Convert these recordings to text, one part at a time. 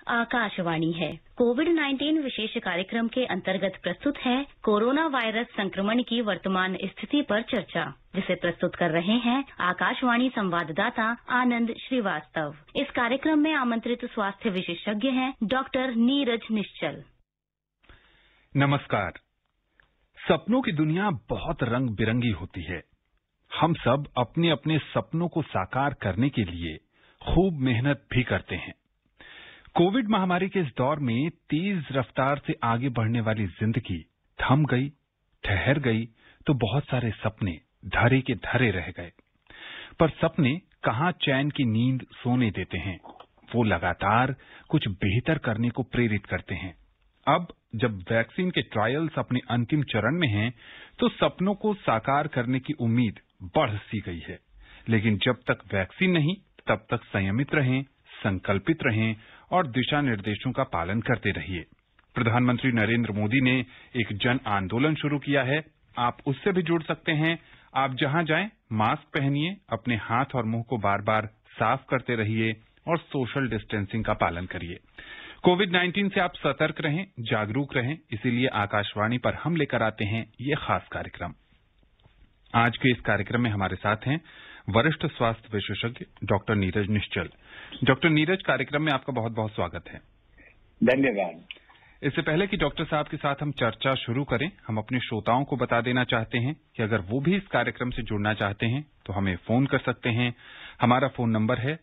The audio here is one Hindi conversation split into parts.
आकाशवाणी है। कोविड-19 विशेष कार्यक्रम के अंतर्गत प्रस्तुत है कोरोना वायरस संक्रमण की वर्तमान स्थिति पर चर्चा, जिसे प्रस्तुत कर रहे हैं आकाशवाणी संवाददाता आनंद श्रीवास्तव। इस कार्यक्रम में आमंत्रित स्वास्थ्य विशेषज्ञ हैं डॉक्टर नीरज निश्चल। नमस्कार। सपनों की दुनिया बहुत रंग बिरंगी होती है। हम सब अपने अपने सपनों को साकार करने के लिए खूब मेहनत भी करते हैं। कोविड महामारी के इस दौर में तेज रफ्तार से आगे बढ़ने वाली जिंदगी थम गई, ठहर गई तो बहुत सारे सपने धरे के धरे रह गए। पर सपने कहां चैन की नींद सोने देते हैं, वो लगातार कुछ बेहतर करने को प्रेरित करते हैं। अब जब वैक्सीन के ट्रायल्स अपने अंतिम चरण में हैं, तो सपनों को साकार करने की उम्मीद बढ़ सी गई है। लेकिन जब तक वैक्सीन नहीं, तब तक संयमित रहें, संकल्पित रहें और दिशा निर्देशों का पालन करते रहिए। प्रधानमंत्री नरेंद्र मोदी ने एक जन आंदोलन शुरू किया है। आप उससे भी जुड़ सकते हैं। आप जहां जाएं, मास्क पहनिए, अपने हाथ और मुंह को बार बार साफ करते रहिए और सोशल डिस्टेंसिंग का पालन करिए। कोविड-19 से आप सतर्क रहें, जागरूक रहें। इसीलिए आकाशवाणी पर हम लेकर आते हैं ये खास कार्यक्रम। आज के इस कार्यक्रम में हमारे साथ हैं वरिष्ठ स्वास्थ्य विशेषज्ञ डॉक्टर नीरज निश्चल। डॉक्टर नीरज, कार्यक्रम में आपका बहुत बहुत स्वागत है। धन्यवाद। इससे पहले कि डॉक्टर साहब के साथ हम चर्चा शुरू करें, हम अपने श्रोताओं को बता देना चाहते हैं कि अगर वो भी इस कार्यक्रम से जुड़ना चाहते हैं तो हमें फोन कर सकते हैं। हमारा फोन नंबर है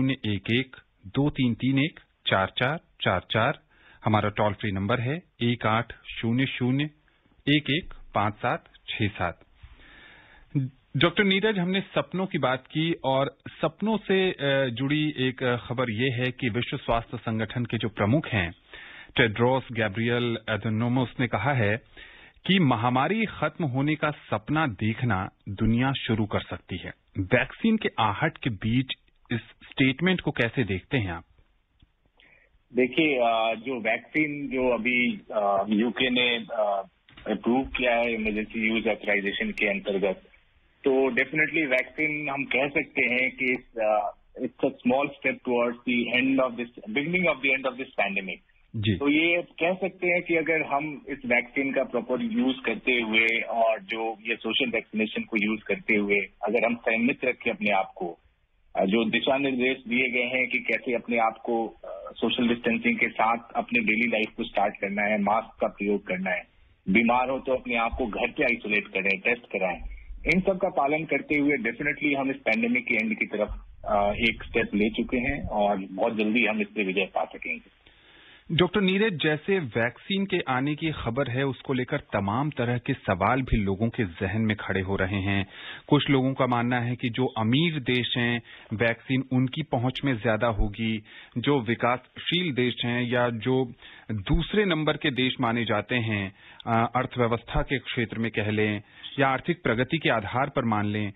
011-2331-4444। हमारा टोल फ्री नंबर है 1800-115767। डॉक्टर नीरज, हमने सपनों की बात की और सपनों से जुड़ी एक खबर ये है कि विश्व स्वास्थ्य संगठन के जो प्रमुख हैं टेड्रोस गैब्रियल एडनोमस ने कहा है कि महामारी खत्म होने का सपना देखना दुनिया शुरू कर सकती है। वैक्सीन के आहट के बीच इस स्टेटमेंट को कैसे देखते हैं आप? देखिए, जो वैक्सीन जो अभी यूके ने अप्रूव किया है इमरजेंसी यूज ऑथराइजेशन के अंतर्गत, तो डेफिनेटली वैक्सीन हम कह सकते हैं कि it's a small step towards the end of this beginning of the end of this pandemic. तो ये कह सकते हैं कि अगर हम इस वैक्सीन का प्रॉपर यूज करते हुए और जो ये सोशल वैक्सीनेशन को यूज करते हुए अगर हम संयमित रखें अपने आप को, जो दिशा निर्देश दिए गए हैं कि कैसे अपने आप को सोशल डिस्टेंसिंग के साथ अपने डेली लाइफ को स्टार्ट करना है, मास्क का प्रयोग करना है, बीमार हो तो अपने आप को घर पे आइसोलेट करें, टेस्ट कराएं, इन सब का पालन करते हुए डेफिनेटली हम इस पैंडेमिक के एंड की तरफ एक स्टेप ले चुके हैं और बहुत जल्दी हम इस पे विजय पा सकेंगे। डॉक्टर नीरज, जैसे वैक्सीन के आने की खबर है, उसको लेकर तमाम तरह के सवाल भी लोगों के जहन में खड़े हो रहे हैं। कुछ लोगों का मानना है कि जो अमीर देश हैं, वैक्सीन उनकी पहुंच में ज्यादा होगी। जो विकासशील देश हैं या जो दूसरे नंबर के देश माने जाते हैं, अर्थव्यवस्था के क्षेत्र में कह लें या आर्थिक प्रगति के आधार पर मान लें,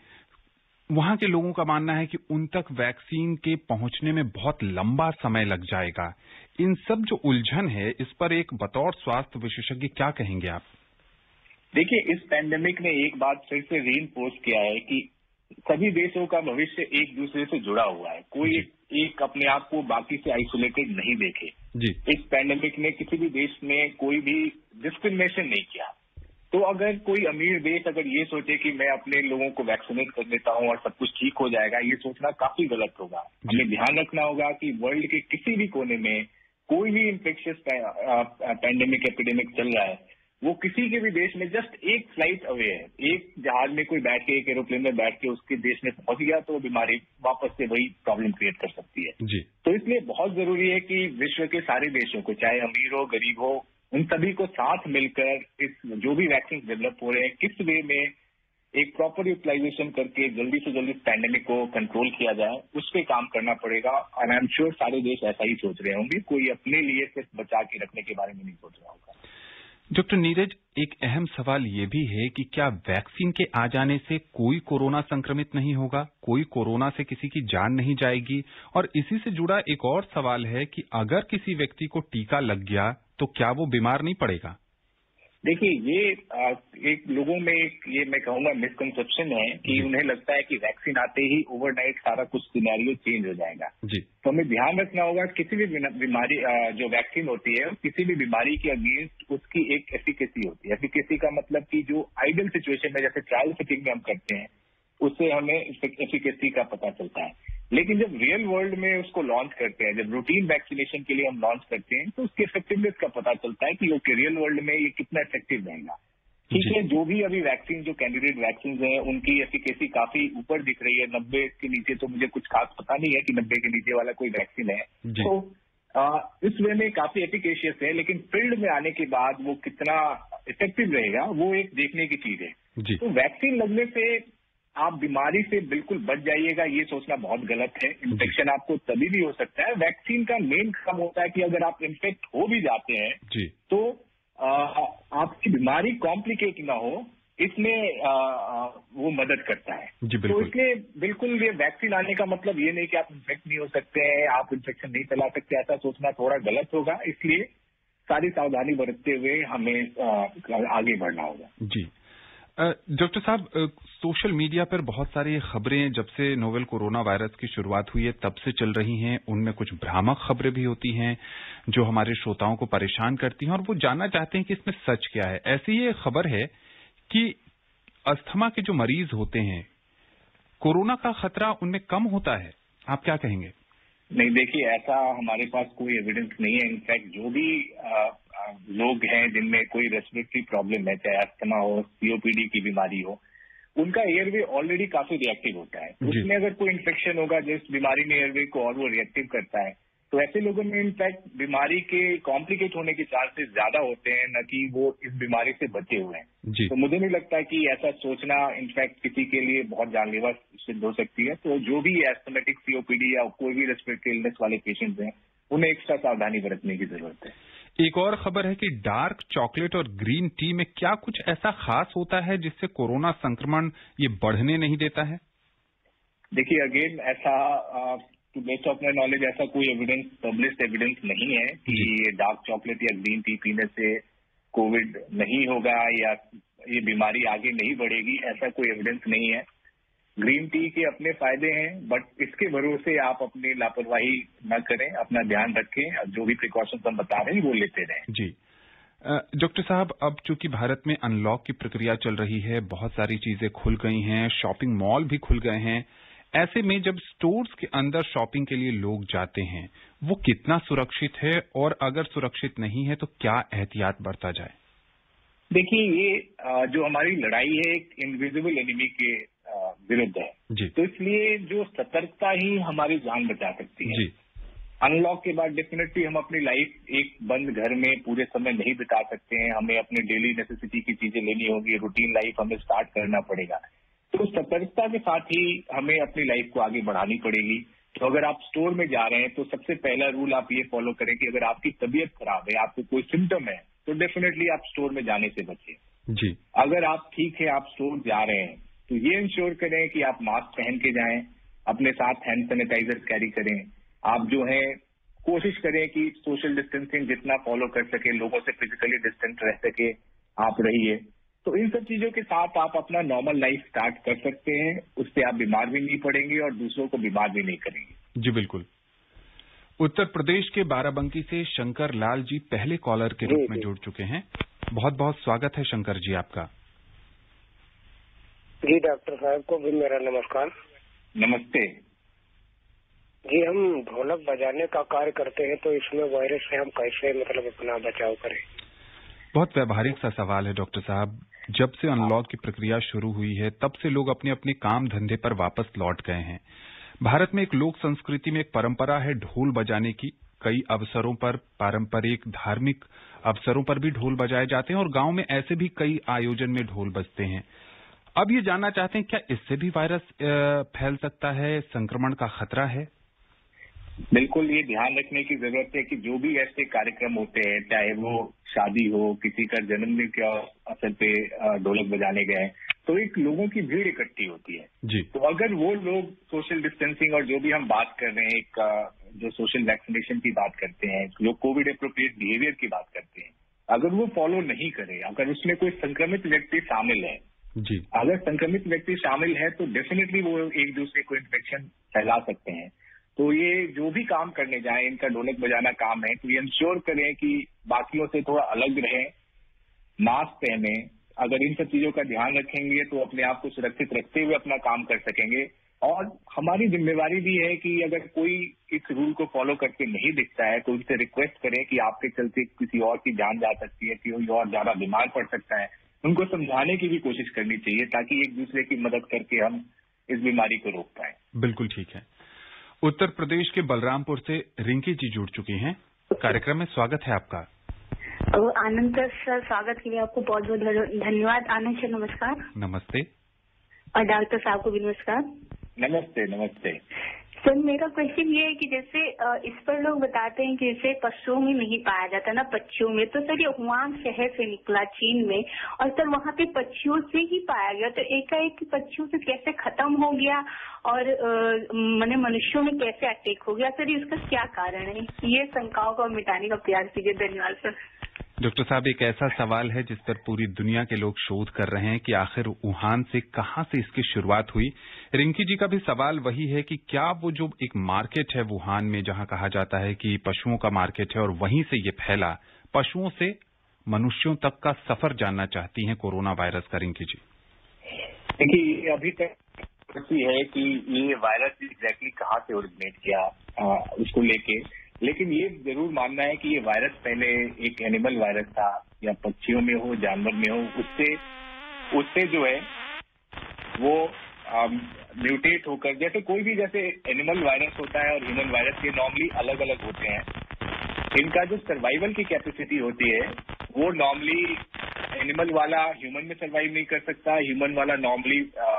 वहां के लोगों का मानना है कि उन तक वैक्सीन के पहुंचने में बहुत लंबा समय लग जाएगा। इन सब जो उलझन है, इस पर एक बतौर स्वास्थ्य विशेषज्ञ क्या कहेंगे आप? देखिए, इस पैंडेमिक ने एक बात फिर से रीइंफोर्स किया है कि सभी देशों का भविष्य एक दूसरे से जुड़ा हुआ है। कोई एक अपने आप को बाकी से आइसोलेटेड नहीं देखे। इस पैंडेमिक ने किसी भी देश में कोई भी डिस्क्रिमिनेशन नहीं किया। तो अगर कोई अमीर देश अगर ये सोचे कि मैं अपने लोगों को वैक्सीनेट कर देता हूं और सब कुछ ठीक हो जाएगा, ये सोचना काफी गलत होगा। हमें ध्यान रखना होगा कि वर्ल्ड के किसी भी कोने में कोई भी इन्फेक्शियस पैंडेमिक एपिडेमिक चल रहा है, वो किसी के भी देश में जस्ट एक फ्लाइट अवे है। एक जहाज में कोई बैठ के, एक एरोप्लेन में बैठ के उसके देश में पहुंच गया तो बीमारी वापस से वही प्रॉब्लम क्रिएट कर सकती है। तो इसलिए बहुत जरूरी है कि विश्व के सारे देशों को, चाहे अमीर हो गरीब हो, उन सभी को साथ मिलकर इस जो भी वैक्सीन डेवलप हो रहे हैं, किस वे में एक प्रॉपर यूटिलाइजेशन करके जल्दी से जल्दी पैंडेमिक को कंट्रोल किया जाए, उस पर काम करना पड़ेगा। और आई एम श्योर सारे देश ऐसा ही सोच रहे होंगे। कोई अपने लिए सिर्फ बचा के रखने के बारे में नहीं सोच रहा होगा। डॉक्टर नीरज, एक अहम सवाल ये भी है कि क्या वैक्सीन के आ जाने से कोई कोरोना संक्रमित नहीं होगा, कोई कोरोना से किसी की जान नहीं जाएगी? और इसी से जुड़ा एक और सवाल है कि अगर किसी व्यक्ति को टीका लग गया तो क्या वो बीमार नहीं पड़ेगा? देखिए, ये एक लोगों में ये मैं कहूंगा मिसकंसेप्शन है कि उन्हें लगता है कि वैक्सीन आते ही ओवरनाइट सारा कुछ सिनेरियो चेंज हो जाएगा। जी। तो हमें ध्यान रखना होगा किसी भी बीमारी जो वैक्सीन होती है किसी भी बीमारी के अगेंस्ट उसकी एक एफिकेसी होती है। एफिकेसी का मतलब कि जो आइडियल सिचुएशन में जैसे ट्रायल सेटिंग में हम करते हैं उससे हमें एफिकेसी का पता चलता है। लेकिन जब रियल वर्ल्ड में उसको लॉन्च करते हैं, जब रूटीन वैक्सीनेशन के लिए हम लॉन्च करते हैं तो उसकी इफेक्टिवनेस का पता चलता है कि ओके रियल वर्ल्ड में ये कितना इफेक्टिव रहेगा। ठीक है, जो भी अभी वैक्सीन जो कैंडिडेट वैक्सीन हैं उनकी एफिकेसी काफी ऊपर दिख रही है। 90 के नीचे तो मुझे कुछ खास पता नहीं है कि 90 के नीचे वाला कोई वैक्सीन है। तो इस वे में काफी एफिकेशियस है, लेकिन फील्ड में आने के बाद वो कितना इफेक्टिव रहेगा वो एक देखने की चीज है। तो वैक्सीन लगने से आप बीमारी से बिल्कुल बच जाइएगा ये सोचना बहुत गलत है। इन्फेक्शन आपको तभी भी हो सकता है। वैक्सीन का मेन काम होता है कि अगर आप इन्फेक्ट हो भी जाते हैं तो आपकी बीमारी कॉम्प्लिकेट ना हो, इसमें वो मदद करता है। तो इसलिए बिल्कुल ये वैक्सीन आने का मतलब ये नहीं कि आप इन्फेक्ट नहीं हो सकते हैं, आप इन्फेक्शन नहीं फैला सकते, ऐसा सोचना थोड़ा गलत होगा। इसलिए सारी सावधानी बरतते हुए हमें आगे बढ़ना होगा। जी डॉक्टर साहब, सोशल मीडिया पर बहुत सारी खबरें जब से नोवेल कोरोना वायरस की शुरुआत हुई है तब से चल रही हैं। उनमें कुछ भ्रामक खबरें भी होती हैं जो हमारे श्रोताओं को परेशान करती हैं और वो जानना चाहते हैं कि इसमें सच क्या है। ऐसी ये खबर है कि अस्थमा के जो मरीज होते हैं कोरोना का खतरा उनमें कम होता है। आप क्या कहेंगे? नहीं, देखिए ऐसा हमारे पास कोई एविडेंस नहीं है। इनफैक्ट जो भी लोग हैं जिनमें कोई रेस्पिरेटरी प्रॉब्लम है, चाहे अस्थमा हो, सीओपीडी की बीमारी हो, उनका एयरवे ऑलरेडी काफी रिएक्टिव होता है। उसमें अगर कोई इन्फेक्शन होगा जिस बीमारी में एयरवे को और वो रिएक्टिव करता है तो ऐसे लोगों में इनफैक्ट बीमारी के कॉम्प्लिकेट होने के चांसेस ज्यादा होते हैं, न कि वो इस बीमारी से बचे हुए हैं। तो मुझे नहीं लगता कि ऐसा सोचना इनफैक्ट किसी के लिए बहुत जानलेवा सिद्ध हो सकती है। तो जो भी एस्थमेटिक सीओपीडी या कोई भी रेस्पिरेटरी इलनेस वाले पेशेंट्स हैं उन्हें एक्स्ट्रा सावधानी बरतने की जरूरत है। एक और खबर है कि डार्क चॉकलेट और ग्रीन टी में क्या कुछ ऐसा खास होता है जिससे कोरोना संक्रमण ये बढ़ने नहीं देता है? देखिए अगेन ऐसा to best of my knowledge ऐसा कोई एविडेंस, पब्लिश्ड एविडेंस नहीं है कि ये डार्क चॉकलेट या ग्रीन टी पीने से कोविड नहीं होगा या ये बीमारी आगे नहीं बढ़ेगी। ऐसा कोई एविडेंस नहीं है। ग्रीन टी के अपने फायदे हैं, बट इसके भरोसे आप अपनी लापरवाही न करें, अपना ध्यान रखें, जो भी प्रिकॉशंस हम बता रहे हैं वो लेते रहें। जी डॉक्टर साहब, अब चूंकि भारत में अनलॉक की प्रक्रिया चल रही है, बहुत सारी चीजें खुल गई हैं, शॉपिंग मॉल भी खुल गए हैं। ऐसे में जब स्टोर्स के अंदर शॉपिंग के लिए लोग जाते हैं वो कितना सुरक्षित है और अगर सुरक्षित नहीं है तो क्या एहतियात बरता जाए? देखिए ये जो हमारी लड़ाई है एक इनविजिबल एनिमी के विरुद्ध है, तो इसलिए जो सतर्कता ही हमारी जान बचा सकती है। अनलॉक के बाद डेफिनेटली हम अपनी लाइफ एक बंद घर में पूरे समय नहीं बिता सकते हैं। हमें अपने डेली नेसेसिटी की चीजें लेनी होगी, रूटीन लाइफ हमें स्टार्ट करना पड़ेगा। तो सतर्कता के साथ ही हमें अपनी लाइफ को आगे बढ़ानी पड़ेगी। तो अगर आप स्टोर में जा रहे हैं तो सबसे पहला रूल आप ये फॉलो करें कि अगर आपकी तबीयत खराब है, आपको कोई सिम्टम है, तो डेफिनेटली आप स्टोर में जाने से बचें। अगर आप ठीक है, आप स्टोर जा रहे हैं, तो ये इंश्योर करें कि आप मास्क पहन के जाएं, अपने साथ हैंड सैनिटाइजर कैरी करें। आप जो है कोशिश करें कि सोशल डिस्टेंसिंग जितना फॉलो कर सके, लोगों से फिजिकली डिस्टेंट रह सके, आप रहिए। तो इन सब चीजों के साथ आप अपना नॉर्मल लाइफ स्टार्ट कर सकते हैं। उससे आप बीमार भी नहीं पड़ेंगे और दूसरों को बीमार भी नहीं करेंगे। जी बिल्कुल। उत्तर प्रदेश के बाराबंकी से शंकर लाल जी पहले कॉलर के रूप में जुड़ चुके हैं। बहुत बहुत स्वागत है शंकर जी आपका। जी डॉक्टर साहब को भी मेरा नमस्कार। नमस्ते जी। हम ढोलक बजाने का कार्य करते हैं, तो इसमें वायरस से हम कैसे मतलब अपना बचाव करें? बहुत व्यवहारिक सा सवाल है डॉक्टर साहब। जब से अनलॉक की प्रक्रिया शुरू हुई है तब से लोग अपने अपने काम धंधे पर वापस लौट गए हैं। भारत में एक लोक संस्कृति में एक परंपरा है ढोल बजाने की। कई अवसरों पर, पारंपरिक धार्मिक अवसरों पर भी ढोल बजाए जाते हैं और गांव में ऐसे भी कई आयोजन में ढोल बजते हैं। अब ये जानना चाहते हैं क्या इससे भी वायरस फैल सकता है, संक्रमण का खतरा है? बिल्कुल, ये ध्यान रखने की जरूरत है कि जो भी ऐसे कार्यक्रम होते हैं, चाहे वो शादी हो, किसी का जन्मदिन के अवसर पे ढोलक बजाने गए, तो एक लोगों की भीड़ इकट्ठी होती है। जी। तो अगर वो लोग सोशल डिस्टेंसिंग और जो भी हम बात कर रहे हैं, एक जो सोशल वैक्सीनेशन की बात करते हैं, जो कोविड एप्रोप्रिएट बिहेवियर की बात करते हैं, अगर वो फॉलो नहीं करे, अगर उसमें कोई संक्रमित व्यक्ति शामिल है जी, अगर संक्रमित व्यक्ति शामिल है तो डेफिनेटली वो एक दूसरे को इन्फेक्शन फैला सकते हैं। तो ये जो भी काम करने जाए, इनका ढोलक बजाना काम है, तो ये इंश्योर करें कि बाकियों से थोड़ा अलग रहें, मास्क पहने। अगर इन सब चीजों का ध्यान रखेंगे तो अपने आप को सुरक्षित रखते हुए अपना काम कर सकेंगे। और हमारी जिम्मेवारी भी है कि अगर कोई इस रूल को फॉलो करके नहीं दिखता है तो उनसे रिक्वेस्ट करें कि आपके चलते किसी और की जान जा सकती है, कोई और ज्यादा बीमार पड़ सकता है। उनको समझाने की भी कोशिश करनी चाहिए ताकि एक दूसरे की मदद करके हम इस बीमारी को रोक पाए। बिल्कुल ठीक है। उत्तर प्रदेश के बलरामपुर से रिंकी जी जुड़ चुकी हैं। कार्यक्रम में स्वागत है आपका। आनंद सर, स्वागत के लिए आपको बहुत बहुत धन्यवाद। आनंद सर नमस्कार। नमस्ते। और डॉक्टर साहब को भी नमस्कार। नमस्ते। नमस्ते सर, मेरा क्वेश्चन ये है कि जैसे इस पर लोग बताते हैं कि जैसे पशुओं में नहीं पाया जाता ना, पक्षियों में, तो सर ये वुहान शहर से निकला चीन में, और सर वहाँ पे पक्षियों से ही पाया गया, तो एकाएक पक्षियों से कैसे खत्म हो गया और मैंने मनुष्यों में कैसे अटैक हो गया सर, इसका क्या कारण है? ये शंकाओं को मिटाने का प्रयास कीजिए। धन्यवाद सर। डॉक्टर साहब, एक ऐसा सवाल है जिस पर पूरी दुनिया के लोग शोध कर रहे हैं कि आखिर वुहान से कहां से इसकी शुरुआत हुई। रिंकी जी का भी सवाल वही है कि क्या वो जो एक मार्केट है वुहान में, जहां कहा जाता है कि पशुओं का मार्केट है और वहीं से ये फैला, पशुओं से मनुष्यों तक का सफर जानना चाहती हैं कोरोना वायरस का। रिंकी जी देखिए, अभी तक है कि ये वायरस एग्जैक्टली कहाँ से ओरिजिनेट किया उसको लेके, लेकिन ये जरूर मानना है कि ये वायरस पहले एक एनिमल वायरस था, या पक्षियों में हो, जानवर में हो, उससे जो है वो म्यूटेट होकर, जैसे कोई भी जैसे एनिमल वायरस होता है और ह्यूमन वायरस, ये नॉर्मली अलग अलग होते हैं। इनका जो सर्वाइवल की कैपेसिटी होती है वो नॉर्मली एनिमल वाला ह्यूमन में सर्वाइव नहीं कर सकता, ह्यूमन वाला नॉर्मली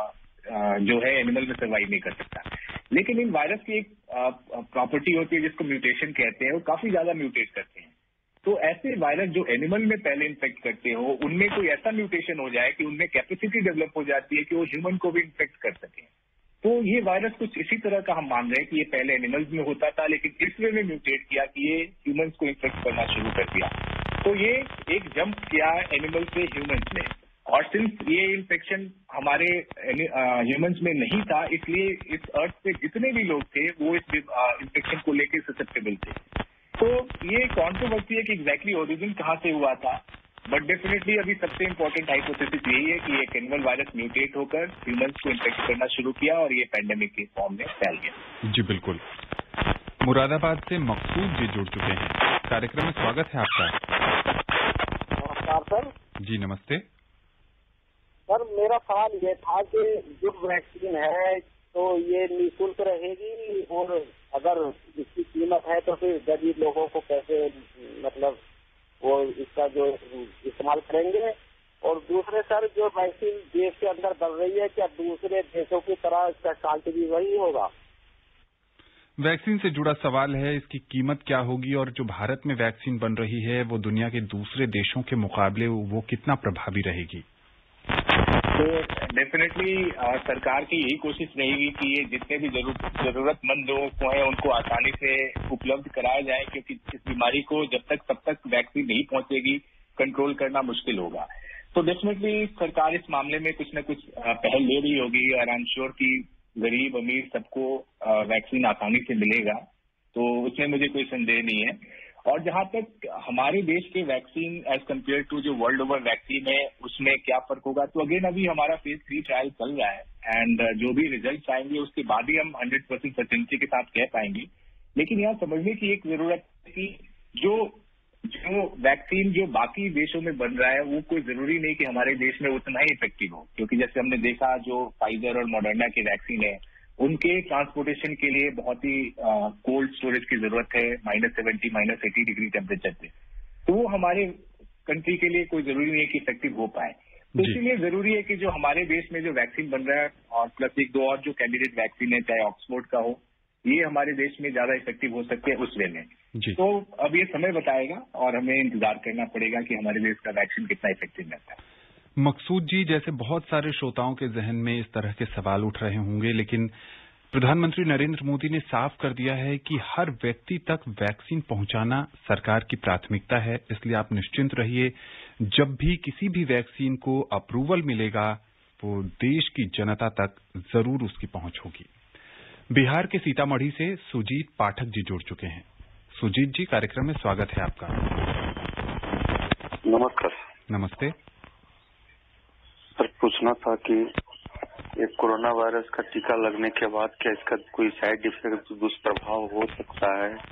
जो है एनिमल में सर्वाइव नहीं कर सकता। लेकिन इन वायरस की एक प्रॉपर्टी होती है जिसको म्यूटेशन कहते हैं, वो काफी ज्यादा म्यूटेट करते हैं। तो ऐसे वायरस जो एनिमल में पहले इन्फेक्ट करते हो, उनमें कोई ऐसा म्यूटेशन हो जाए कि उनमें कैपेसिटी डेवलप हो जाती है कि वो ह्यूमन को भी इन्फेक्ट कर सके। तो ये वायरस कुछ इसी तरह का हम मान रहे हैं कि ये पहले एनिमल्स में होता था, लेकिन इस वे में म्यूटेट किया कि ये ह्यूमंस को इन्फेक्ट करना शुरू कर दिया। तो ये एक जंप किया एनिमल से ह्यूमंस में, और सिंस ये इन्फेक्शन हमारे ह्यूमंस में नहीं था, इसलिए इस अर्थ पे जितने भी लोग थे वो इस इन्फेक्शन को लेकर ससेप्टेबल थे। तो ये कॉन्ट्रोवर्सी है कि एग्जैक्टली ओरिजिन कहाँ से हुआ था, बट डेफिनेटली अभी सबसे इम्पोर्टेंट हाइपोथेसिस यही है कि एक एनिमल वायरस म्यूटेट होकर ह्यूमंस को इन्फेक्ट करना शुरू किया और ये पैंडेमिक के फॉर्म में फैल गया। जी बिल्कुल। मुरादाबाद से मकसूद जी जुड़ चुके हैं। कार्यक्रम में स्वागत है आपका। नमस्कार सर। जी नमस्ते सर, मेरा सवाल ये था कि जो वैक्सीन है तो ये निःशुल्क रहेगी, और अगर इसकी कीमत है तो फिर गरीब लोगों को कैसे मतलब वो इसका जो इस्तेमाल करेंगे? और दूसरे सर, जो वैक्सीन देश के अंदर बन रही है, क्या दूसरे देशों की तरह इसका चार्ज भी वही होगा? वैक्सीन से जुड़ा सवाल है, इसकी कीमत क्या होगी, और जो भारत में वैक्सीन बन रही है वो दुनिया के दूसरे देशों के मुकाबले वो कितना प्रभावी रहेगी? तो डेफिनेटली सरकार की यही कोशिश रहेगी कि ये जितने भी जरूरतमंद लोगों को है उनको आसानी से उपलब्ध कराया जाए, क्योंकि इस बीमारी को जब तक वैक्सीन नहीं पहुंचेगी कंट्रोल करना मुश्किल होगा। तो डेफिनेटली सरकार इस मामले में कुछ न कुछ पहल ले रही होगी, और आई एम श्योर कि गरीब अमीर सबको वैक्सीन आसानी से मिलेगा, तो उसमें मुझे कोई संदेह नहीं है। और जहां तक हमारे देश के वैक्सीन एज कम्पेयर टू जो वर्ल्ड ओवर वैक्सीन है उसमें क्या फर्क होगा, तो अगेन अभी हमारा फेज 3 ट्रायल चल रहा है, एंड जो भी रिजल्ट आएंगे उसके बाद ही हम 100% सर्टेनिटी के साथ कह पाएंगे। लेकिन यहाँ समझने की एक जरूरत है कि जो वैक्सीन जो बाकी देशों में बन रहा है वो कोई जरूरी नहीं कि हमारे देश में उतना ही इफेक्टिव हो, क्योंकि जैसे हमने देखा जो फाइजर और मॉडर्ना की वैक्सीन है उनके ट्रांसपोर्टेशन के लिए बहुत ही कोल्ड स्टोरेज की जरूरत है, -70 -80 डिग्री टेम्परेचर पे, तो वो हमारे कंट्री के लिए कोई जरूरी नहीं है कि इफेक्टिव हो पाए। तो इसीलिए जरूरी है कि जो हमारे देश में जो वैक्सीन बन रहा है और प्लस एक दो और जो कैंडिडेट वैक्सीन है, चाहे ऑक्सफोर्ड का हो, ये हमारे देश में ज्यादा इफेक्टिव हो सकते हैं उस वे में। तो अब ये समय बताएगा और हमें इंतजार करना पड़ेगा कि हमारे देश का वैक्सीन कितना इफेक्टिव रहता है। मकसूद जी, जैसे बहुत सारे श्रोताओं के जहन में इस तरह के सवाल उठ रहे होंगे, लेकिन प्रधानमंत्री नरेंद्र मोदी ने साफ कर दिया है कि हर व्यक्ति तक वैक्सीन पहुंचाना सरकार की प्राथमिकता है, इसलिए आप निश्चिंत रहिए। जब भी किसी भी वैक्सीन को अप्रूवल मिलेगा वो देश की जनता तक जरूर उसकी पहुंच होगी। बिहार के सीतामढ़ी से सुजीत पाठक जी जुड़ चुके हैं। सुजीत जी, कार्यक्रम में स्वागत है आपका। नमस्कार। नमस्ते सर, पूछना था कि ये कोरोना वायरस का टीका लगने के बाद क्या इसका कोई साइड इफेक्ट, दुष्प्रभाव हो सकता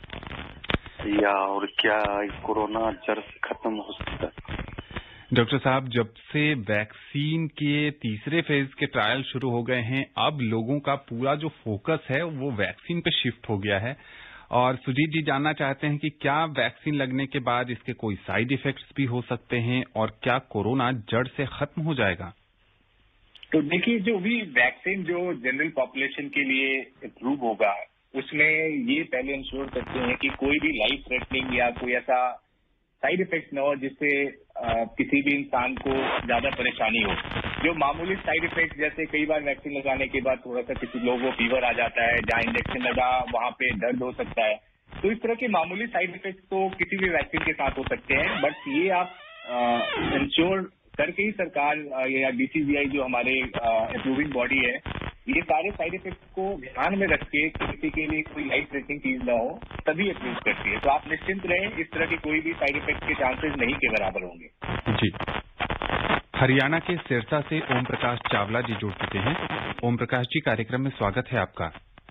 है या और क्या कोरोना जड़ से खत्म हो सकता है? डॉक्टर साहब, जब से वैक्सीन के तीसरे फेज के ट्रायल शुरू हो गए हैं, अब लोगों का पूरा जो फोकस है वो वैक्सीन पे शिफ्ट हो गया है। और सुजीत जी जानना चाहते हैं कि क्या वैक्सीन लगने के बाद इसके कोई साइड इफेक्ट्स भी हो सकते हैं और क्या कोरोना जड़ से खत्म हो जाएगा? तो देखिए, जो भी वैक्सीन जो जनरल पॉपुलेशन के लिए अप्रूव होगा उसमें ये पहले इंश्योर करते हैं कि कोई भी लाइफ थ्रेटनिंग या कोई ऐसा साइड इफेक्ट न हो जिससे किसी भी इंसान को ज्यादा परेशानी हो। जो मामूली साइड इफेक्ट, जैसे कई बार वैक्सीन लगाने के बाद थोड़ा सा किसी लोगों को फीवर आ जाता है, जहां इंजेक्शन लगा वहां पे दर्द हो सकता है, तो इस तरह के मामूली साइड इफेक्ट तो किसी भी वैक्सीन के साथ हो सकते हैं। बट ये आप इंश्योर करके ही सरकार या डीसीजीआई जो हमारे अप्रूविंग बॉडी है, ये सारे साइड इफेक्ट को ध्यान में रख के किसी के लिए कोई लाइफ थ्रेटनिंग चीज ना हो तभी अप्रूव करती है। तो आप निश्चिंत रहें, इस तरह की कोई भी साइड इफेक्ट के चांसेस नहीं के बराबर होंगे। जी। हरियाणा के सिरसा से ओम प्रकाश चावला जी जुड़ चुके हैं। ओम प्रकाश जी, कार्यक्रम में स्वागत है आपका।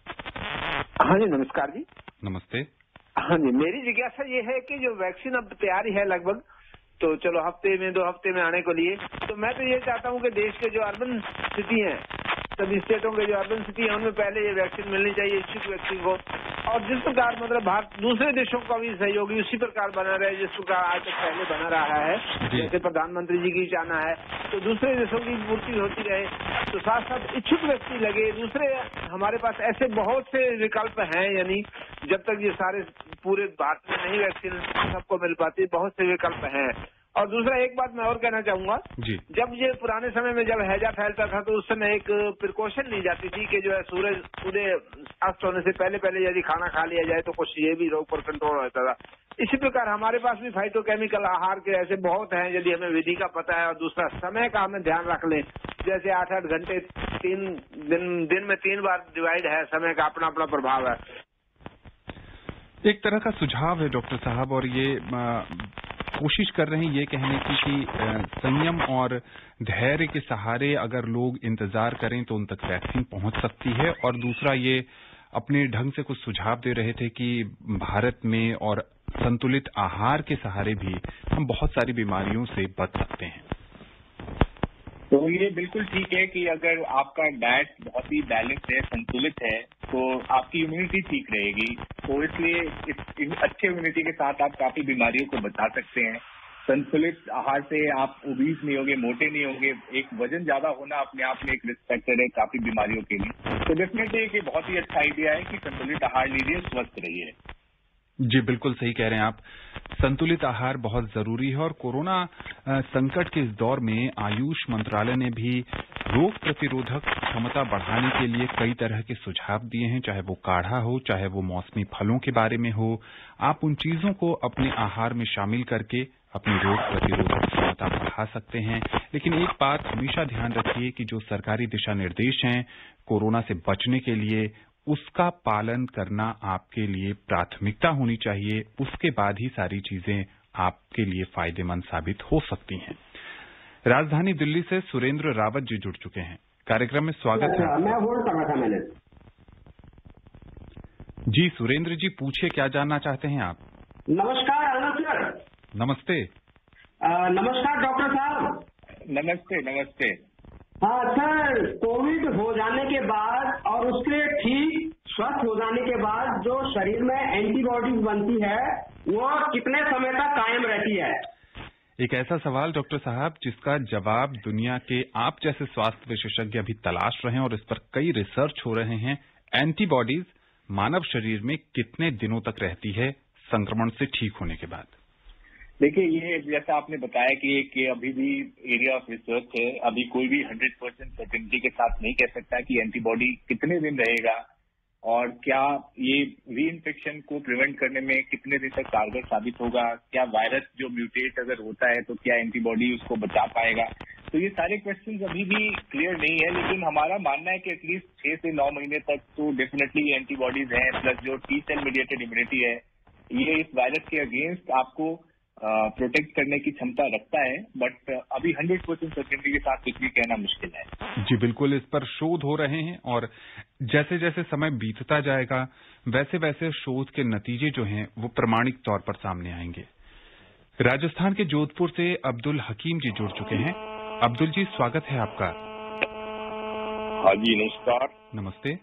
हाँ जी, नमस्कार जी। नमस्ते। हाँ जी, मेरी जिज्ञासा ये है कि जो वैक्सीन अब तैयार है लगभग, तो चलो हफ्ते में 2 हफ्ते में आने को लिए, तो मैं तो ये चाहता हूँ कि देश के जो अर्बन सिटी हैं, सभी स्टेटों के जो अर्बन सिटी है, उनमें पहले ये वैक्सीन मिलनी चाहिए, इच्छुक व्यक्ति को। और जिस प्रकार मतलब भारत दूसरे देशों का भी सहयोगी उसी प्रकार बना रहे जिस प्रकार आज तक पहले बना रहा है, जैसे प्रधानमंत्री जी की चाहना है, तो दूसरे देशों की पूर्ति होती रहे। तो साथ साथ इच्छुक व्यक्ति लगे। दूसरे हमारे पास ऐसे बहुत से विकल्प हैं, यानी जब तक ये सारे पूरे भारत में नहीं वैक्सीन सबको मिल पाती, बहुत से विकल्प हैं। और दूसरा एक बात मैं और कहना चाहूंगा, जब ये पुराने समय में जब हैजा फैलता था तो उस समय एक प्रिकॉशन ली जाती थी कि जो है सूरज उदय अस्त होने से पहले पहले यदि खाना खा लिया जाए तो कुछ ये भी रोग पर कंट्रोल होता था। इसी प्रकार हमारे पास भी फाइटोकेमिकल आहार के ऐसे बहुत हैं, यदि हमें विधि का पता है। और दूसरा समय का हमें ध्यान रख लें, जैसे 8-8 घंटे 3 दिन में 3 बार डिवाइड है, समय का अपना अपना प्रभाव है। एक तरह का सुझाव है डॉक्टर साहब, और ये कोशिश कर रहे हैं ये कहने की कि संयम और धैर्य के सहारे अगर लोग इंतजार करें तो उन तक वैक्सीन पहुंच सकती है। और दूसरा, ये अपने ढंग से कुछ सुझाव दे रहे थे कि भारत में और संतुलित आहार के सहारे भी हम बहुत सारी बीमारियों से बच सकते हैं। तो ये बिल्कुल ठीक है कि अगर आपका डाइट बहुत ही बैलेंस्ड है, संतुलित है, तो आपकी इम्यूनिटी ठीक रहेगी। तो इसलिए इस अच्छे इम्यूनिटी के साथ आप काफी बीमारियों को बचा सकते हैं। संतुलित आहार से आप ओबीज नहीं होंगे, मोटे नहीं होंगे। एक वजन ज्यादा होना अपने आप में एक रिस्क फैक्टर है काफी बीमारियों के लिए। तो डेफिनेटली एक बहुत ही अच्छा आइडिया है कि संतुलित आहार लीजिए, स्वस्थ रहिए। जी, बिल्कुल सही कह रहे हैं आप। संतुलित आहार बहुत जरूरी है। और कोरोना संकट के इस दौर में आयुष मंत्रालय ने भी रोग प्रतिरोधक क्षमता बढ़ाने के लिए कई तरह के सुझाव दिए हैं, चाहे वो काढ़ा हो, चाहे वो मौसमी फलों के बारे में हो। आप उन चीजों को अपने आहार में शामिल करके अपनी रोग प्रतिरोधक क्षमता बढ़ा सकते हैं। लेकिन एक बात हमेशा ध्यान रखिए कि जो सरकारी दिशा निर्देश हैं कोरोना से बचने के लिए, उसका पालन करना आपके लिए प्राथमिकता होनी चाहिए। उसके बाद ही सारी चीजें आपके लिए फायदेमंद साबित हो सकती हैं। राजधानी दिल्ली से सुरेंद्र रावत जी जुड़ चुके हैं। कार्यक्रम में स्वागत है। मैं होल्ड कर रहा था मैंने। जी सुरेंद्र जी, पूछिए, क्या जानना चाहते हैं आप? नमस्कार आनंद सर। नमस्ते। नमस्कार डॉक्टर साहब। नमस्ते। नमस्ते। हाँ सर, कोविड हो जाने के बाद और उसके ठीक स्वस्थ हो जाने के बाद जो शरीर में एंटीबॉडीज बनती है वो कितने समय तक कायम रहती है? एक ऐसा सवाल डॉक्टर साहब जिसका जवाब दुनिया के आप जैसे स्वास्थ्य विशेषज्ञ अभी तलाश रहे हैं और इस पर कई रिसर्च हो रहे हैं। एंटीबॉडीज मानव शरीर में कितने दिनों तक रहती है संक्रमण से ठीक होने के बाद? देखिए, ये जैसा आपने बताया कि अभी भी एरिया ऑफ रिसर्च है। अभी कोई भी 100% सर्टेनिटी के साथ नहीं कह सकता कि एंटीबॉडी कितने दिन रहेगा और क्या ये री-इन्फेक्शन को प्रिवेंट करने में कितने दिन तक कारगर साबित होगा, क्या वायरस जो म्यूटेट अगर होता है तो क्या एंटीबॉडी उसको बचा पाएगा। तो ये सारे क्वेश्चंस अभी भी क्लियर नहीं है, लेकिन हमारा मानना है कि एटलीस्ट 6 से 9 महीने तक तो डेफिनेटली एंटीबॉडीज हैं, प्लस जो टी सेल मीडिएटेड इम्यूनिटी है ये इस वायरस के अगेंस्ट आपको प्रोटेक्ट करने की क्षमता रखता है, बट अभी 100% सर्टेनिटी के साथ कुछ भी कहना मुश्किल है। जी बिल्कुल, इस पर शोध हो रहे हैं और जैसे जैसे समय बीतता जाएगा वैसे वैसे शोध के नतीजे जो हैं वो प्रमाणिक तौर पर सामने आएंगे। राजस्थान के जोधपुर से अब्दुल हकीम जी जुड़ चुके हैं। अब्दुल जी, स्वागत है आपका। हाँ जी, नमस्कार। नमस्ते।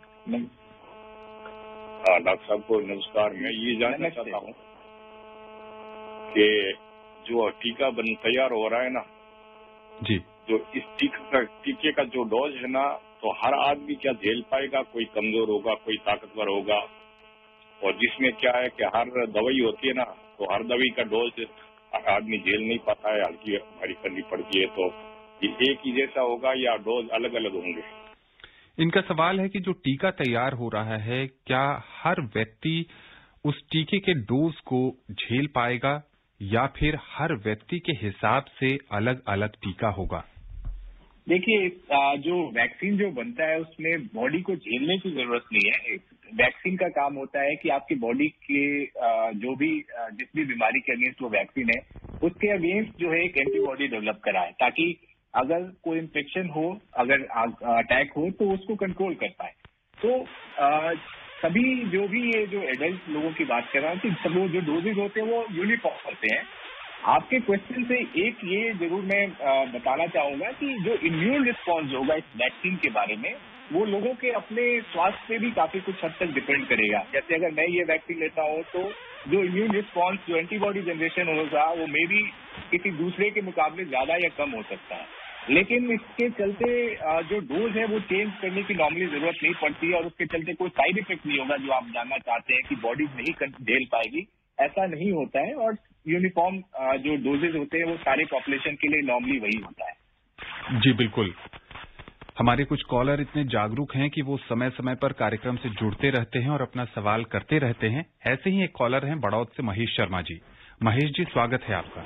डॉक्टर साहब को नमस्कार। मैं ये जानना चाहता हूँ कि जो टीका तैयार हो रहा है ना जी, जो इस टीके का जो डोज है ना, तो हर आदमी क्या झेल पाएगा? कोई कमजोर होगा, कोई ताकतवर होगा, और जिसमें क्या है कि हर दवाई होती है ना, तो हर दवाई का डोज हर आदमी झेल नहीं पाता है, हल्की भारी करनी पड़ती है। तो ये एक ही जैसा होगा या डोज अलग अलग होंगे? इनका सवाल है कि जो टीका तैयार हो रहा है क्या हर व्यक्ति उस टीके के डोज को झेल पाएगा या फिर हर व्यक्ति के हिसाब से अलग अलग टीका होगा? देखिए, जो वैक्सीन जो बनता है उसमें बॉडी को झेलने की जरूरत नहीं है। वैक्सीन का काम होता है कि आपकी बॉडी के जो भी जिस भी बीमारी के अगेंस्ट वो वैक्सीन है उसके अगेंस्ट जो है एक एंटीबॉडी डेवलप कराए, ताकि अगर कोई इन्फेक्शन हो, अगर अटैक हो तो उसको कंट्रोल कर पाए। तो सभी जो भी ये जो एडल्ट लोगों की बात कर रहा हूँ कि सब वो जो डोजेज होते हैं वो यूनिफॉर्म होते हैं। आपके क्वेश्चन से एक ये जरूर मैं बताना चाहूंगा कि जो इम्यून रिस्पॉन्स होगा इस वैक्सीन के बारे में, वो लोगों के अपने स्वास्थ्य पे भी काफी कुछ हद तक डिपेंड करेगा। जैसे अगर मैं ये वैक्सीन लेता हूँ तो जो इम्यून रिस्पॉन्स, जो एंटीबॉडी जनरेशन होगा वो मे बी किसी दूसरे के मुकाबले ज्यादा या कम हो सकता है, लेकिन इसके चलते जो डोज है वो चेंज करने की नॉर्मली जरूरत नहीं पड़ती और उसके चलते कोई साइड इफेक्ट नहीं होगा जो आप जानना चाहते हैं कि बॉडी नहीं झेल पाएगी, ऐसा नहीं होता है। और यूनिफॉर्म जो डोजेज होते हैं वो सारे पॉपुलेशन के लिए नॉर्मली वही होता है। जी बिल्कुल, हमारे कुछ कॉलर इतने जागरूक हैं कि वो समय समय पर कार्यक्रम से जुड़ते रहते हैं और अपना सवाल करते रहते हैं। ऐसे ही एक कॉलर हैं बड़ौद से महेश शर्मा जी। महेश जी, स्वागत है आपका।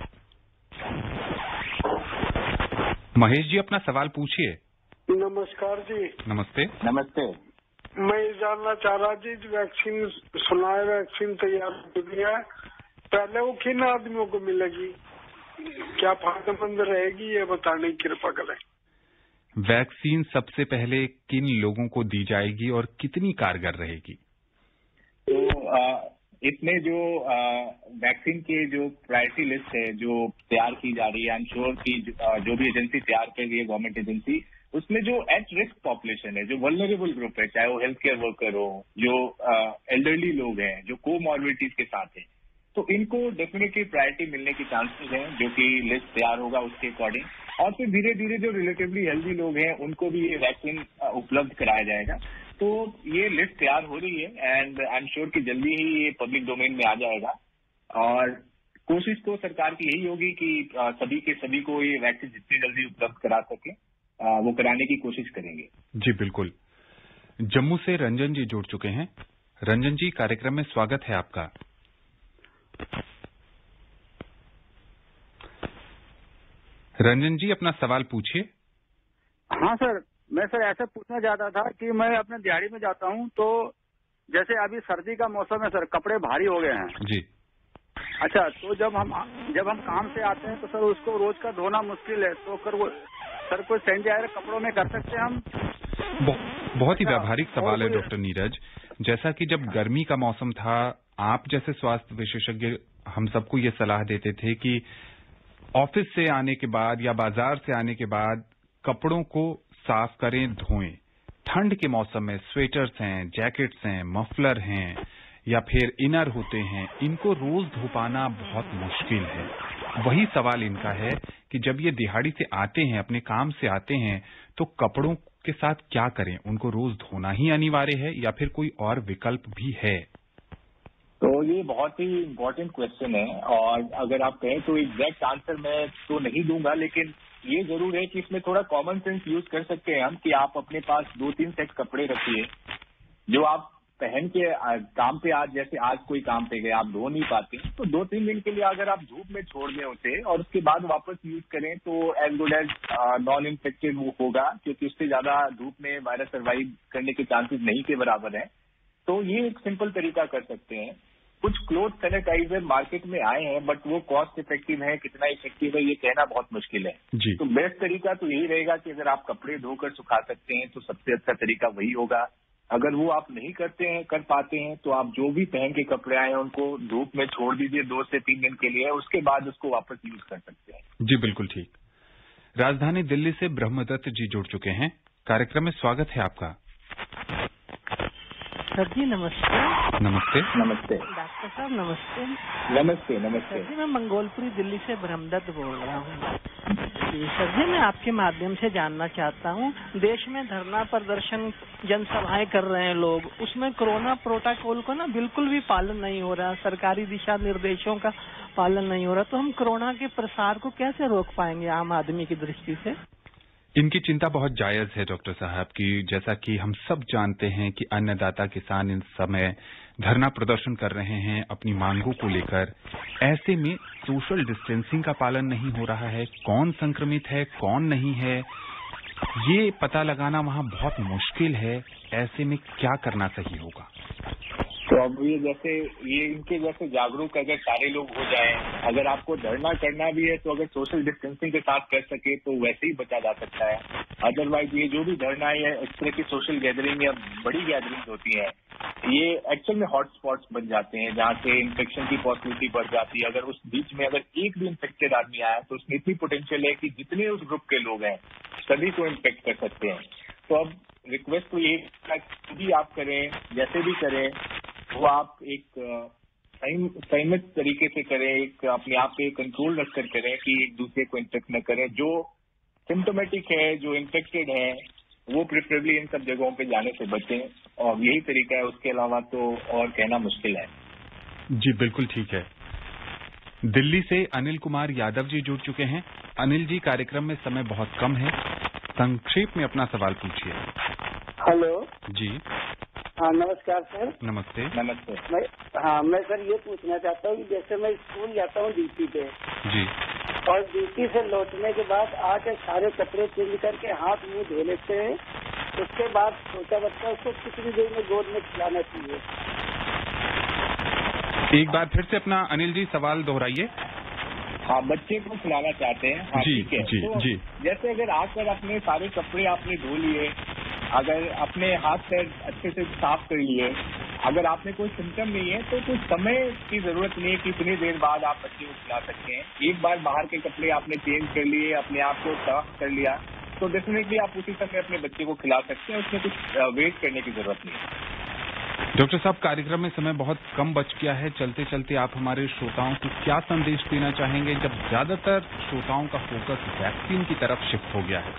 महेश जी, अपना सवाल पूछिए। नमस्कार जी। नमस्ते। नमस्ते। मैं ये जानना चाह रहा जी, वैक्सीन सुना है वैक्सीन तैयार हो गई है, पहले वो किन आदमियों को मिलेगी, क्या फायदेमंद रहेगी, ये बताने की कृपा करें। वैक्सीन सबसे पहले किन लोगों को दी जाएगी और कितनी कारगर रहेगी? तो इसमें जो वैक्सीन के जो प्रायोरिटी लिस्ट है जो तैयार की जा रही है, आई एम श्योर की जो भी एजेंसी तैयार कर रही है गवर्नमेंट एजेंसी, उसमें जो एट रिस्क पॉपुलेशन है, जो वल्नरेबल ग्रुप है, चाहे वो हेल्थ केयर वर्कर हो, जो एल्डरली लोग हैं, जो कोमॉर्बिडिटीज के साथ हैं, तो इनको डेफिनेटली प्रायोरिटी मिलने की चांसेस हैं, जो कि लिस्ट तैयार होगा उसके अकॉर्डिंग। और फिर धीरे धीरे जो रिलेटिवली हेल्दी लोग हैं उनको भी ये वैक्सीन उपलब्ध कराया जाएगा। तो ये लिस्ट तैयार हो रही है एंड आई एम श्योर कि जल्दी ही ये पब्लिक डोमेन में आ जाएगा। और कोशिश तो सरकार की यही होगी कि सभी के सभी को ये वैक्सीन जितनी जल्दी उपलब्ध करा सके वो कराने की कोशिश करेंगे। जी बिल्कुल। जम्मू से रंजन जी जुड़ चुके हैं। रंजन जी, कार्यक्रम में स्वागत है आपका। रंजन जी, अपना सवाल पूछिए। हाँ सर, मैं सर ऐसा पूछना चाहता था कि मैं अपने दिहाड़ी में जाता हूँ, तो जैसे अभी सर्दी का मौसम है सर, कपड़े भारी हो गए हैं जी। अच्छा, तो जब हम काम से आते हैं तो सर उसको रोज का धोना मुश्किल है, तो सर कोई सैनिटाइजर कपड़ों में कर सकते हैं हम? बहुत ही व्यावहारिक सवाल है डॉक्टर नीरज। जैसा कि जब गर्मी का मौसम था, आप जैसे स्वास्थ्य विशेषज्ञ हम सबको ये सलाह देते थे कि ऑफिस से आने के बाद या बाजार से आने के बाद कपड़ों को साफ करें, धोएं। ठंड के मौसम में स्वेटर्स हैं, जैकेट्स हैं, मफलर हैं या फिर इनर होते हैं, इनको रोज धो पाना बहुत मुश्किल है। वही सवाल इनका है कि जब ये दिहाड़ी से आते हैं, अपने काम से आते हैं, तो कपड़ों के साथ क्या करें? उनको रोज धोना ही अनिवार्य है या फिर कोई और विकल्प भी है? तो ये बहुत ही इम्पोर्टेंट क्वेश्चन है और अगर आप कहें तो एग्जैक्ट आंसर मैं तो नहीं दूंगा, लेकिन ये जरूर है कि इसमें थोड़ा कॉमन सेंस यूज कर सकते हैं हम कि आप अपने पास 2-3 सेट कपड़े रखिए जो आप पहन के काम पे जैसे आज कोई काम पे गए आप धो नहीं पाते, तो 2-3 दिन के लिए अगर आप धूप में छोड़ दें उसे और उसके बाद वापस यूज करें तो as good as non infected वो होगा, क्योंकि उससे ज्यादा धूप में वायरस सर्वाइव करने के चांसेस नहीं के बराबर है। तो ये एक सिंपल तरीका कर सकते हैं। कुछ क्लोथ सैनिटाइजर मार्केट में आए हैं, बट वो कॉस्ट इफेक्टिव है, कितना इफेक्टिव है ये कहना बहुत मुश्किल है जी। तो बेस्ट तरीका तो यही रहेगा कि अगर आप कपड़े धोकर सुखा सकते हैं तो सबसे अच्छा तरीका वही होगा। अगर वो आप नहीं कर पाते हैं तो आप जो भी पहन के कपड़े आए हैं उनको धूप में छोड़ दीजिए 2 से 3 दिन के लिए, उसके बाद उसको वापस यूज कर सकते हैं जी। बिल्कुल ठीक। राजधानी दिल्ली से ब्रह्मदत्त जी जुड़ चुके हैं, कार्यक्रम में स्वागत है आपका। सर जी नमस्ते। नमस्ते। नमस्ते डॉक्टर साहब नमस्ते। नमस्ते नमस्ते। सर जी मैं मंगोलपुरी दिल्ली से ब्रह्मदत्त बोल रहा हूँ। सर जी मैं आपके माध्यम से जानना चाहता हूँ, देश में धरना प्रदर्शन जनसभाएं कर रहे हैं लोग, उसमें कोरोना प्रोटोकॉल को ना बिल्कुल भी पालन नहीं हो रहा, सरकारी दिशा निर्देशों का पालन नहीं हो रहा, तो हम कोरोना के प्रसार को कैसे रोक पाएंगे आम आदमी की दृष्टि से? इनकी चिंता बहुत जायज है डॉक्टर साहब की। जैसा कि हम सब जानते हैं कि अन्नदाता किसान इन समय धरना प्रदर्शन कर रहे हैं अपनी मांगों को लेकर। ऐसे में सोशल डिस्टेंसिंग का पालन नहीं हो रहा है, कौन संक्रमित है कौन नहीं है ये पता लगाना वहां बहुत मुश्किल है। ऐसे में क्या करना सही होगा? तो अब ये इनके जैसे जागरूक अगर सारे लोग हो जाएं, अगर आपको धरना करना भी है तो अगर सोशल डिस्टेंसिंग के साथ कर सके तो वैसे ही बचा जा सकता है। अदरवाइज ये जो भी धरना है इस तरह की सोशल गैदरिंग या बड़ी गैदरिंग होती है, ये एक्चुअल में हॉटस्पॉट्स बन जाते हैं जहाँ से इन्फेक्शन की पॉसिबिलिटी बढ़ जाती है। अगर उस बीच में अगर एक भी इन्फेक्टेड आदमी आया तो उसमें इतनी पोटेंशियल है कि जितने उस ग्रुप के लोग हैं सभी को इन्फेक्ट कर सकते हैं। तो अब रिक्वेस्ट तो ये भी आप करें, जैसे भी करें वो आप एक संयमित तरीके से करें, एक अपने आप पे कंट्रोल रखकर करें कि एक दूसरे को इन्फेक्ट न करें। जो सिम्टोमेटिक है, जो इन्फेक्टेड है, वो प्रेफरेबली इन सब जगहों पे जाने से बचें, और यही तरीका है। उसके अलावा तो और कहना मुश्किल है जी। बिल्कुल ठीक है। दिल्ली से अनिल कुमार यादव जी जुड़ चुके हैं। अनिल जी कार्यक्रम में समय बहुत कम है, संक्षेप में अपना सवाल पूछिए। हेलो जी। हाँ नमस्कार सर। नमस्ते। नमस्ते। मैं सर ये पूछना चाहता हूँ कि जैसे मैं स्कूल जाता हूँ ड्यूटी पे जी, और ड्यूटी से लौटने के बाद आके सारे कपड़े चेंज करके हाथ मुंह धो लेते हैं, उसके बाद छोटा बच्चा उसको कितनी देर में गोद में खिलाना चाहिए? एक बार फिर से अपना अनिल जी सवाल दोहराइए। हाँ, बच्चे को खिलाना चाहते हैं। हाँ, जी, ठीक है। जी, तो जी। जैसे अगर आकर अपने सारे कपड़े आपने धो लिए, अगर अपने हाथ पैर अच्छे से साफ कर लिए, अगर आपने कोई सिम्टम नहीं है तो कुछ समय की जरूरत नहीं है कि इतनी देर बाद आप बच्चे को खिला सकते हैं। एक बार बाहर के कपड़े आपने चेंज कर लिए, अपने आप को साफ कर लिया, तो डेफिनेटली आप उसी समय अपने बच्चे को खिला सकते हैं। उसमें कुछ वेट करने की जरूरत नहीं है। डॉक्टर साहब कार्यक्रम में समय बहुत कम बच गया है, चलते चलते आप हमारे श्रोताओं को क्या संदेश देना चाहेंगे जब ज्यादातर श्रोताओं का फोकस वैक्सीन की तरफ शिफ्ट हो गया है?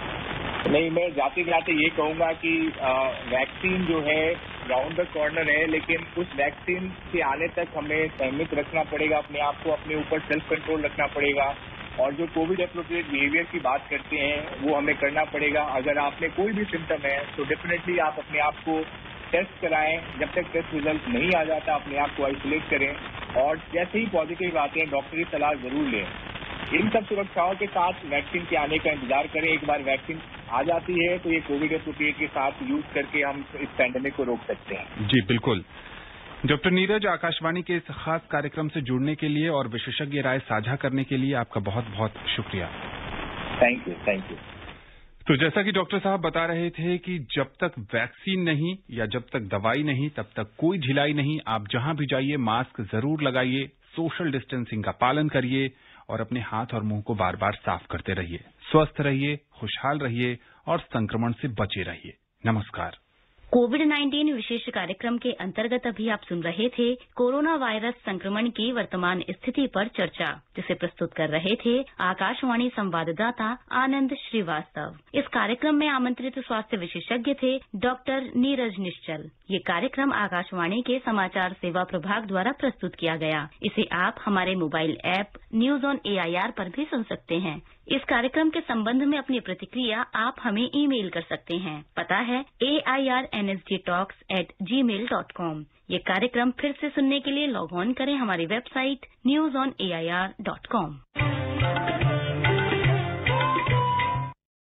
तो नहीं, मैं जाते जाते ये कहूंगा कि वैक्सीन जो है राउंड द कॉर्नर है, लेकिन उस वैक्सीन के आने तक हमें संयमित रखना पड़ेगा, अपने आप को अपने ऊपर सेल्फ कंट्रोल रखना पड़ेगा, और जो कोविड एप्रोप्रिएट बिहेवियर की बात करते हैं वो हमें करना पड़ेगा। अगर आपने कोई भी सिम्टम है तो डेफिनेटली आप अपने आप को टेस्ट कराएं, जब तक टेस्ट रिजल्ट नहीं आ जाता अपने आप को आइसोलेट करें, और जैसे ही पॉजिटिव आते हैं डॉक्टर की सलाह जरूर लें। इन सब सुरक्षाओं के साथ वैक्सीन के आने का इंतजार करें। एक बार वैक्सीन आ जाती है तो ये कोविड एप्रोप्रिएट के साथ यूज करके हम इस पैंडेमिक को रोक सकते हैं। जी बिल्कुल। डॉक्टर नीरज, आकाशवाणी के इस खास कार्यक्रम से जुड़ने के लिए और विशेषज्ञ राय साझा करने के लिए आपका बहुत बहुत शुक्रिया। Thank you, thank you. तो जैसा कि डॉक्टर साहब बता रहे थे कि जब तक वैक्सीन नहीं या जब तक दवाई नहीं तब तक कोई ढिलाई नहीं। आप जहां भी जाइए मास्क जरूर लगाइए, सोशल डिस्टेंसिंग का पालन करिए और अपने हाथ और मुंह को बार बार साफ करते रहिए। स्वस्थ रहिए, खुशहाल रहिए और संक्रमण से बचे रहिए। नमस्कार। कोविड-19 विशेष कार्यक्रम के अंतर्गत अभी आप सुन रहे थे कोरोना वायरस संक्रमण की वर्तमान स्थिति पर चर्चा, जिसे प्रस्तुत कर रहे थे आकाशवाणी संवाददाता आनंद श्रीवास्तव। इस कार्यक्रम में आमंत्रित स्वास्थ्य विशेषज्ञ थे डॉक्टर नीरज निश्चल। ये कार्यक्रम आकाशवाणी के समाचार सेवा प्रभाग द्वारा प्रस्तुत किया गया। इसे आप हमारे mobile app news on AIR पर भी सुन सकते हैं। इस कार्यक्रम के संबंध में अपनी प्रतिक्रिया आप हमें ईमेल कर सकते हैं। पता है airnsgtalks@gmail.com। ये कार्यक्रम फिर से सुनने के लिए लॉग ऑन करें हमारी वेबसाइट newsonair.com।